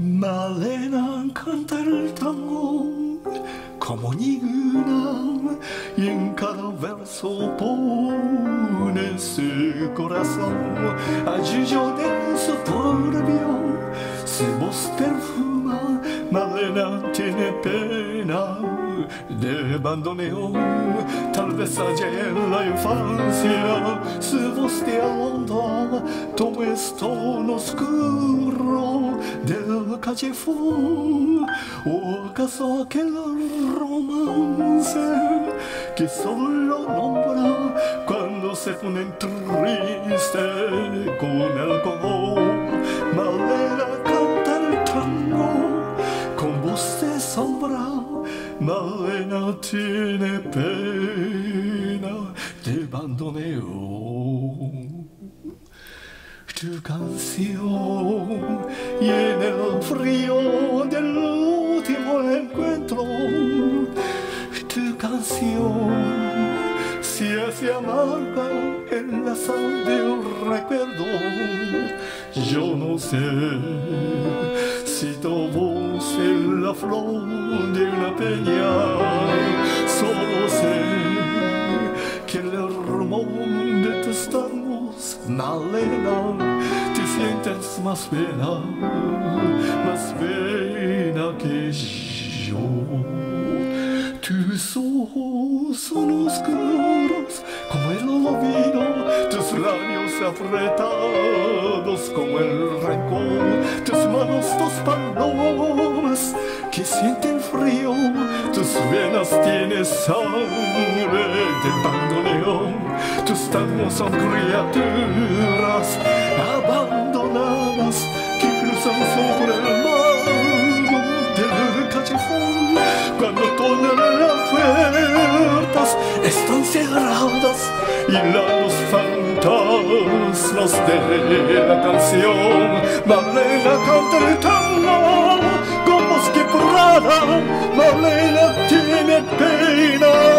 Malena canta el tango como ninguna y en cada verso pone su corazón. Ayuyo de su turbio, su voz perfuma. Malena tiene pena de bandoneón. Tal vez allá en la infancia su voz de alondra todo es tono oscuro del callejón. ¿O acaso aquel romance que solo nombra cuando se ponen triste con el alcohol? Malena canta el tango con voz de sombra. Malena tiene pena de bandoneo. Tu canción y en el frío del último encuentro, tu canción si es amarga en la sal del recuerdo. Yo no sé si tu voz es la flor de una peña, solo sé que el hormón de tus tangos, Malena, te sientes más pena que yo. Tus ojos son oscuros como el olvido, tus labios apretados como el rencor, tus manos dos palomas que sienten frío, tus venas tienen sangre de bandoneón, tus tangos son criaturas abandonadas que cruzan sobre el mar del callejón. Cuando todas las puertas están cerradas y la luz fantasmas de la canción, Malena canta el tango con voz quebrada. Malena tiene pena